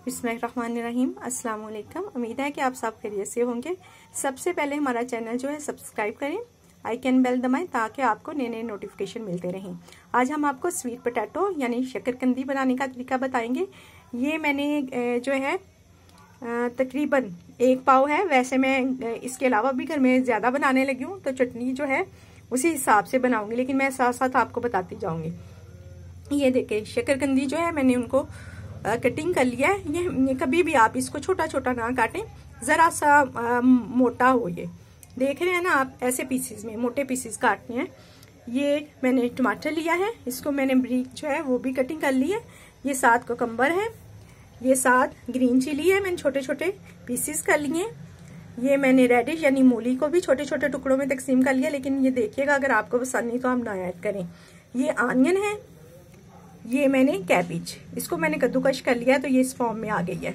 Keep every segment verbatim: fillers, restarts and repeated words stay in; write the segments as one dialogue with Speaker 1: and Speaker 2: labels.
Speaker 1: बिस्मिल्लाहिर्रहमानिर्रहीम। अस्सलाम वालेकुम। उम्मीद है कि आप सब खैरियत से होंगे। सबसे पहले हमारा चैनल जो है सब्सक्राइब करें, आइकन बेल दबाएं ताकि आपको नए नए नोटिफिकेशन मिलते रहें। आज हम आपको स्वीट पोटैटो यानी शकरकंदी बनाने का तरीका बताएंगे। ये मैंने जो है तकरीबन एक पाव है। वैसे मैं इसके अलावा भी घर में ज़्यादा बनाने लगी हूँ तो चटनी जो है उसी हिसाब से बनाऊंगी, लेकिन मैं साथ साथ आपको बताती जाऊंगी। ये देखें शकरकंदी जो है मैंने उनको कटिंग कर लिया है। ये, ये कभी भी आप इसको छोटा छोटा ना काटें, ज़रा सा आ, मोटा हो। ये देख रहे हैं ना आप, ऐसे पीसेस में मोटे पीसेस काटने हैं। ये मैंने टमाटर लिया है, इसको मैंने ब्रीक जो है वो भी कटिंग कर ली है। ये सात कोकम्बर है, ये सात ग्रीन चिली है, मैंने छोटे छोटे पीसेस कर लिए। ये मैंने रेडिश यानी मूली को भी छोटे छोटे टुकड़ों में तकसीम कर लिया, लेकिन ये देखिएगा अगर आपको पसंद नहीं तो आप ना ऐड करें। ये आनियन है, ये मैंने कैबेज, इसको मैंने कद्दूकश कर लिया है तो ये इस फॉर्म में आ गई है।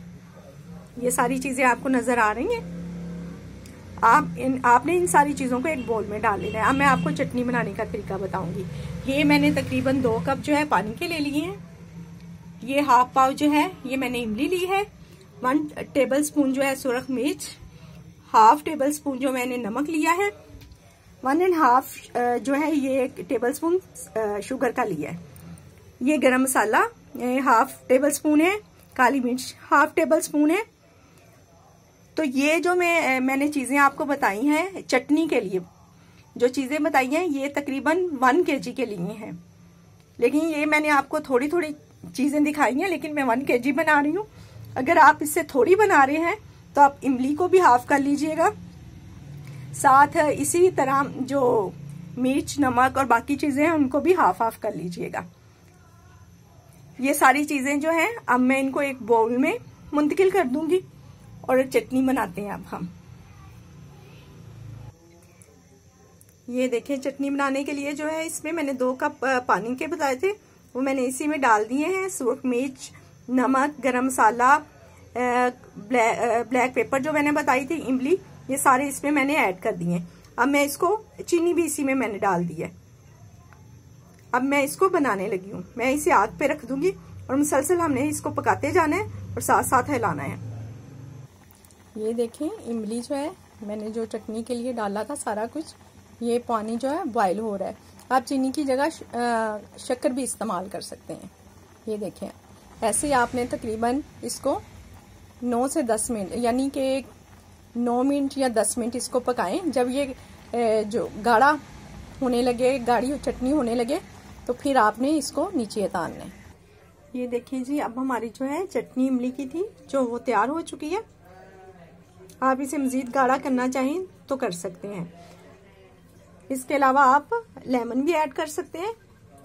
Speaker 1: ये सारी चीजें आपको नजर आ रही हैं। आप इन आपने इन सारी चीजों को एक बोल में डाल लेना है। अब मैं आपको चटनी बनाने का तरीका बताऊंगी। ये मैंने तकरीबन दो कप जो है पानी के ले लिए हैं। ये हाफ पाव जो है ये मैंने इमली ली है। वन टेबल स्पून जो है सुरख मिर्च, हाफ टेबल स्पून जो मैंने नमक लिया है, वन एंड हाफ जो है ये टेबल स्पून शुगर का लिया है। ये गरम मसाला हाफ टेबल स्पून है, काली मिर्च हाफ टेबल स्पून है। तो ये जो मैं मैंने चीजें आपको बताई हैं चटनी के लिए, जो चीजें बताई हैं ये तकरीबन वन केजी के लिए हैं, लेकिन ये मैंने आपको थोड़ी थोड़ी चीजें दिखाई हैं, लेकिन मैं वन केजी बना रही हूँ। अगर आप इससे थोड़ी बना रहे हैं तो आप इमली को भी हाफ कर लीजिएगा, साथ इसी तरह जो मिर्च नमक और बाकी चीजें हैं उनको भी हाफ हाफ कर लीजिएगा। ये सारी चीजें जो हैं अब मैं इनको एक बाउल में मुंतकिल कर दूंगी और चटनी बनाते हैं अब हम। ये देखें चटनी बनाने के लिए जो है इसमें मैंने दो कप पानी के बताए थे वो मैंने इसी में डाल दिए हैं। सुरख मिर्च, नमक, गरम मसाला, ब्लैक, ब्लैक पेपर जो मैंने बताई थी, इमली, ये सारे इसमें मैंने ऐड कर दिए। अब मैं इसको चीनी भी इसी में मैंने डाल दी है। अब मैं इसको बनाने लगी हूँ। मैं इसे आग पे रख दूंगी और मुसलसल हमने इसको पकाते जाना है और साथ साथ हिलाना है। ये देखें इमली जो है मैंने जो चटनी के लिए डाला था सारा कुछ, ये पानी जो है बॉयल हो रहा है। आप चीनी की जगह शक्कर भी इस्तेमाल कर सकते हैं। ये देखें ऐसे ही आपने तकरीबन इसको नौ से दस मिनट यानी कि नौ मिनट या दस मिनट इसको पकाएं। जब ये जो गाढ़ा होने लगे, गाढ़ी चटनी होने लगे तो फिर आपने इसको नीचे उतारना है। ये देखिए जी, अब हमारी जो है चटनी इमली की थी जो वो तैयार हो चुकी है। आप इसे मजीद गाढ़ा करना चाहें तो कर सकते हैं। इसके अलावा आप लेमन भी ऐड कर सकते हैं।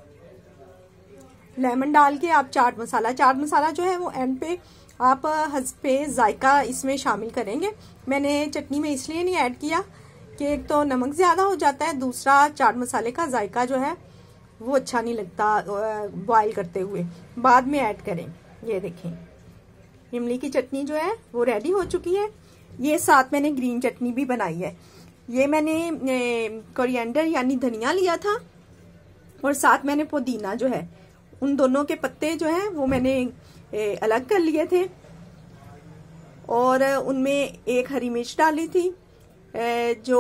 Speaker 1: लेमन डाल के आप चाट मसाला चाट मसाला जो है वो एंड पे आप हस्बे जायका इसमें शामिल करेंगे। मैंने चटनी में इसलिए नहीं ऐड किया कि एक तो नमक ज्यादा हो जाता है, दूसरा चाट मसाले का जायका जो है वो अच्छा नहीं लगता बॉईल करते हुए, बाद में ऐड करें। ये देखें इमली की चटनी जो है वो रेडी हो चुकी है। ये साथ मैंने ग्रीन चटनी भी बनाई है। ये मैंने कोरिएंडर यानी धनिया लिया था और साथ मैंने पुदीना जो है उन दोनों के पत्ते जो है वो मैंने अलग कर लिए थे और उनमें एक हरी मिर्च डाली थी। जो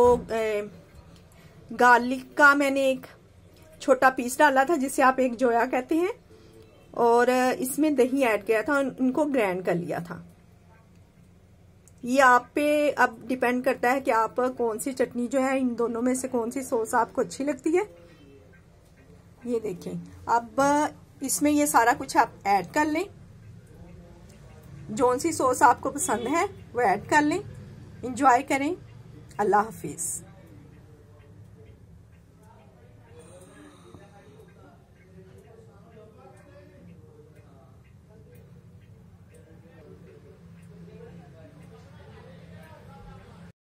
Speaker 1: गार्लिक का मैंने एक छोटा पीस डाला था जिसे आप एक जोया कहते हैं, और इसमें दही ऐड किया था, उनको ग्राइंड कर लिया था। ये आप पे अब डिपेंड करता है कि आप कौन सी चटनी जो है इन दोनों में से कौन सी सॉस आपको अच्छी लगती है। ये देखें अब इसमें ये सारा कुछ आप ऐड कर लें, जौन सी सॉस आपको पसंद है वो ऐड कर लें। एंजॉय करें। अल्लाह हाफिज।